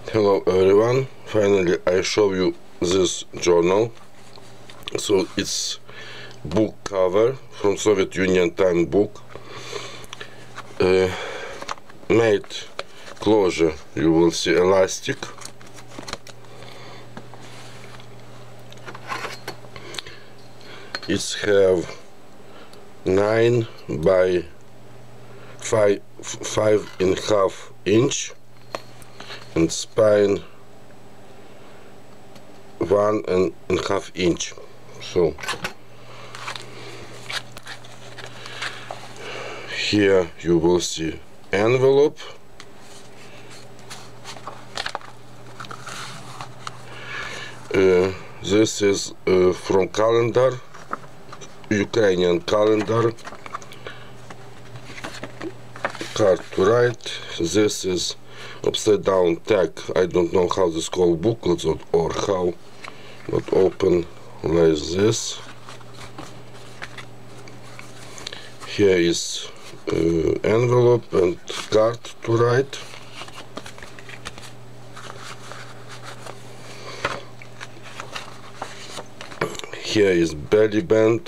Hello everyone, finally I show you this journal. So it's book cover from Soviet Union time book. Made closure, you will see elastic. It's have 9 by 5.5 inch and spine 1.5 inch. So here you will see envelope. This is from calendar, Ukrainian calendar, card to write. This is upside down tag. I don't know how this called, booklets or how, but open like this. Here is envelope and card to write. Here is belly band,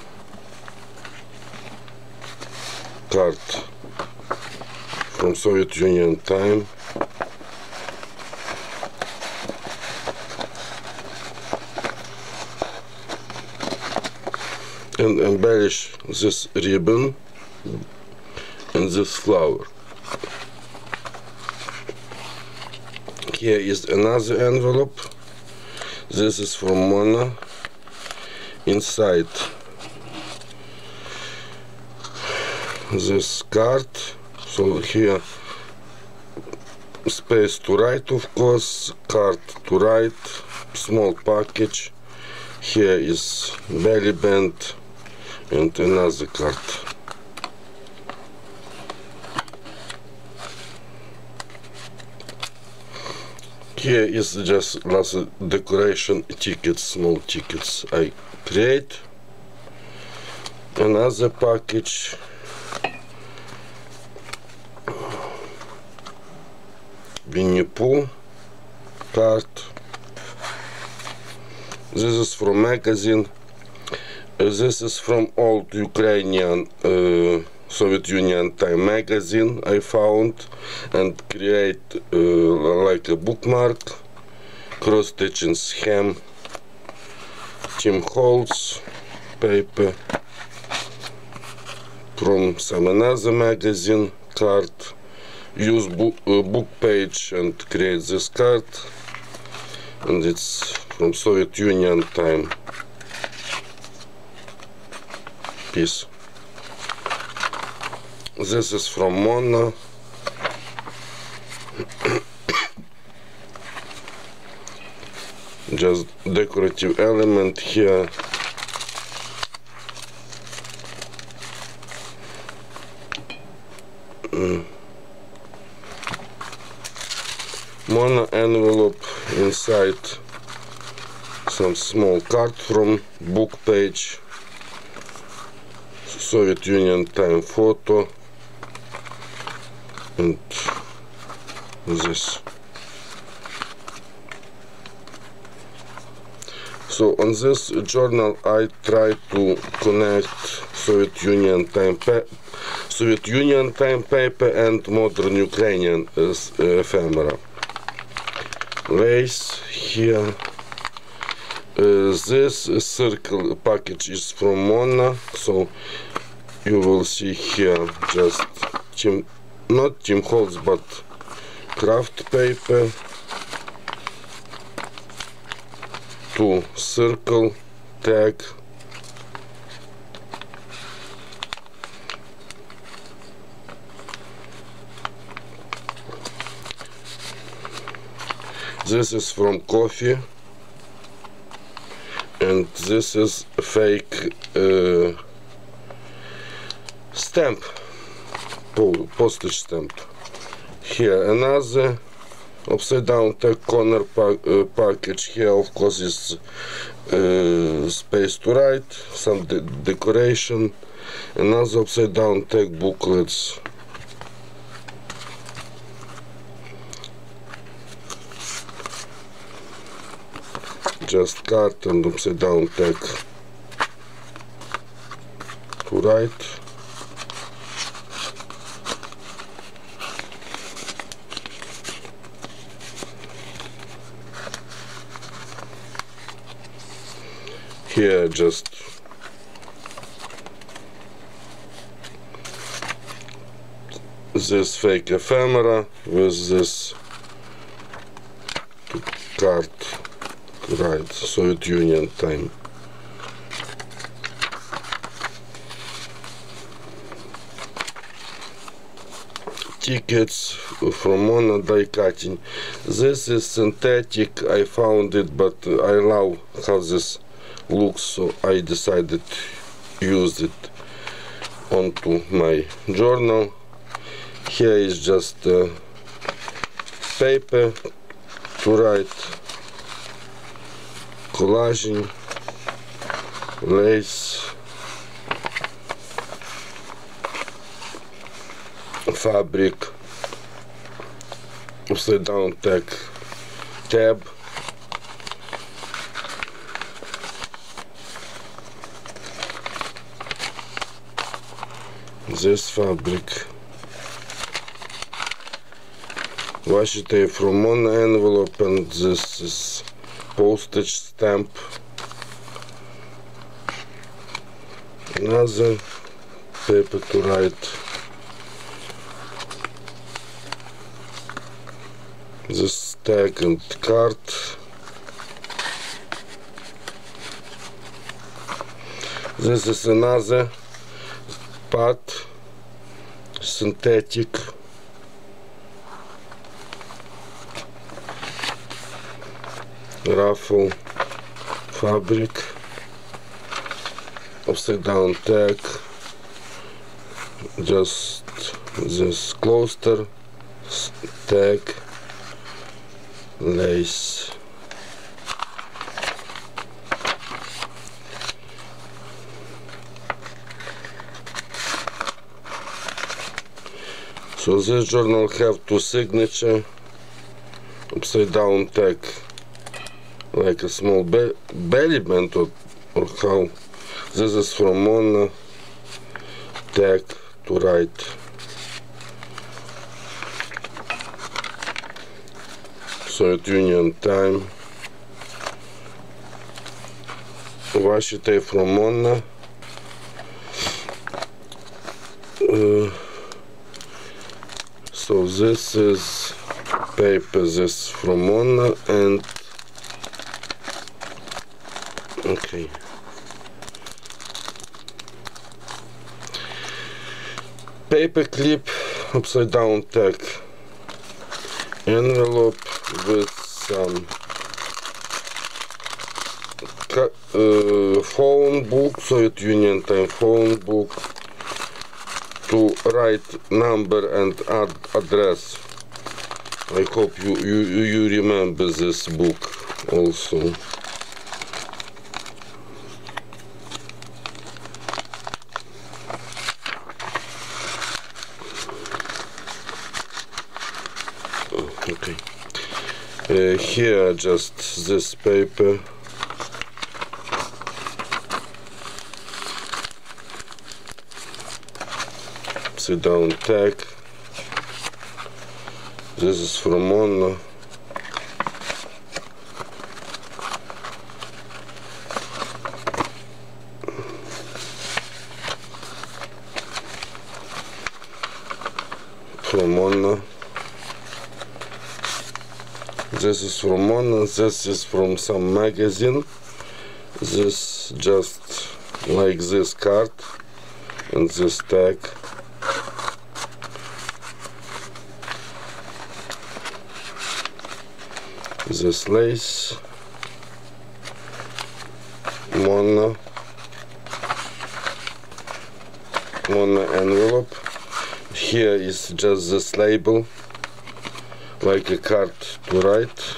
card from Soviet Union time. And embellish this ribbon and this flower. Here is another envelope. This is from Mona. Inside this card. So here space to write, of course, card to write, small package. Here is belly band and another card. Here is just last decoration tickets, small tickets I create. Another package. Winnie Pooh card. This is from magazine. This is from old Ukrainian Soviet Union time magazine I found and create like a bookmark, cross-stitching hem, Tim Holtz paper from some another magazine card. Use book page and create this card, and it's from Soviet Union time piece. This is from Mona. Just decorative element here. Mona envelope, inside some small card from book page, Soviet Union time photo, and this. So on this journal I try to connect Soviet Union time paper and modern Ukrainian ephemera. Lace here. This circle package is from Mona, so you will see here just not Tim Holtz but craft paper, 2 circle tag, this is from coffee, and this is a fake stamp, postage stamp. Here another upside down tag corner package. Here of course is space to write, some decoration, another upside down tag booklets. just card and upside down tag to right. Here just this fake ephemera with this card right, Soviet Union time. Tickets from Mona die cutting. This is synthetic, I found it, but I love how this looks, so I decided to use it onto my journal. Here is just paper to write, collaging, lace, fabric, upside down tag, tab, this fabric, washi tape from one envelope, and this is postage stamp, another paper to write, this tag and card, this is another part, synthetic, ruffle fabric, upside down tag, just this cluster tag, lace, so this journal have two signature, upside down tag like a small belly band, or how. This is from Mona, tag to right, Soviet Union time, washi tape from Mona, so this is paper, this from Mona, and okay, paper clip, upside down tag, envelope with some phone book, Soviet Union time phone book, to write number and address. I hope you remember this book also. Okay, here just this paper, upside down tag, this is from Mona, this is from Mona, this is from some magazine, this just like this card and this tag, this lace, Mona envelope. Here is just this label, like a card to write,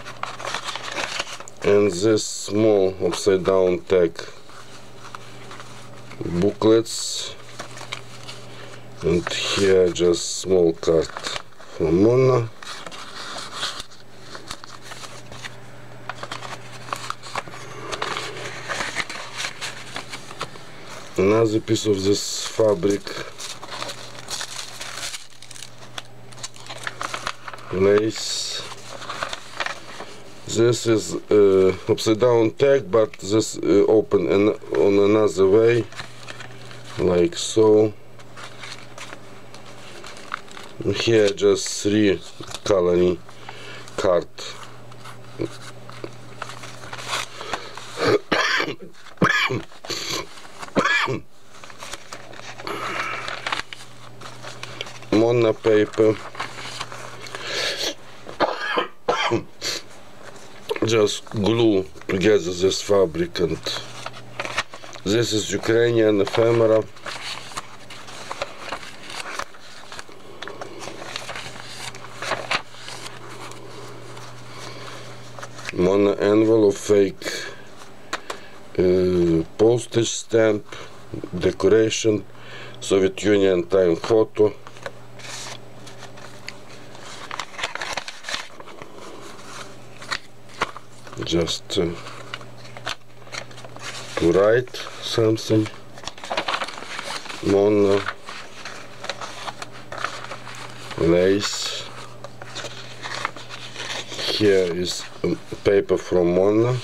and this small upside down tag booklets, and here just small card from Mona, another piece of this fabric, lace. This is upside down tag, but this open on another way, like so. Here just 3 coloring card. Mono paper. Just glue together this fabric, and this is Ukrainian ephemera. Mono envelope, fake postage stamp, decoration, Soviet Union time photo. Just to write something. Mono, lace. Here is paper from Mono,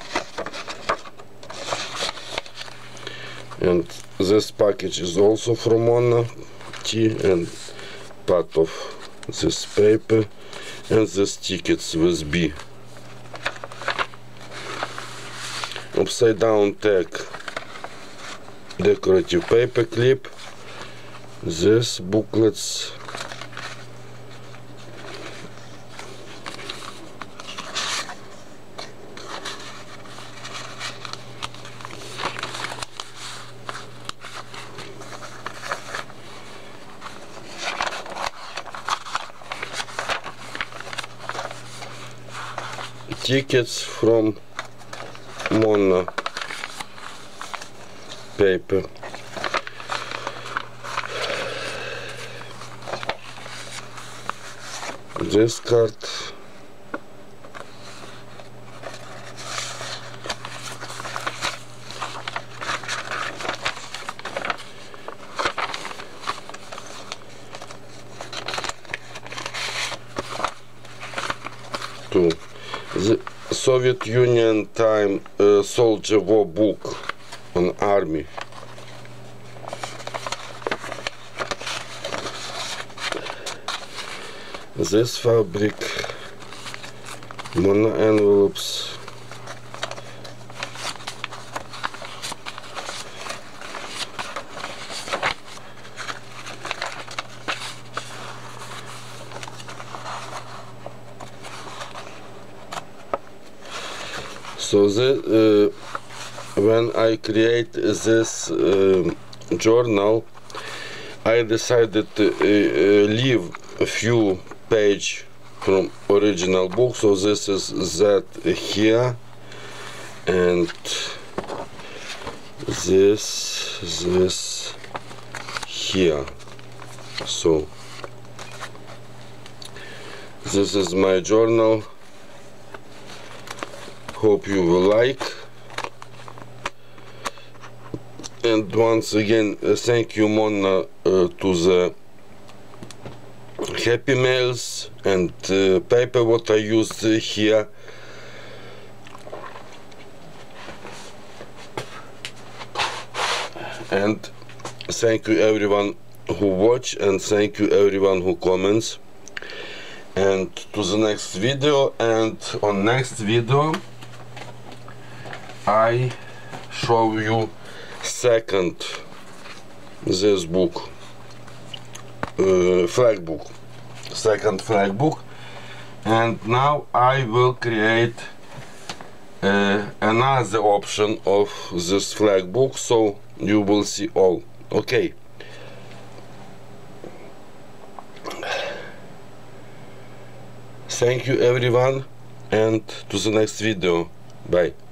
and this package is also from Mono tea, and part of this paper, and this tickets with B. Upside down tag, decorative paper clip, this booklets, tickets from Mono paper. This card. Two. The Soviet Union time soldier war book on army. This fabric, Mono envelopes, so when I create this journal, I decided to leave a few pages from original book. So this is that here, and this here. So this is my journal. Hope you will like. And once again, thank you, Mono, to the Happy Mails and paper what I used here. And thank you everyone who watch, and thank you everyone who comments. And to the next video, and on next video I show you second this book, flag book, second flag book. And now I will create another option of this flag book, so you will see all. Okay, thank you everyone, and to the next video. Bye.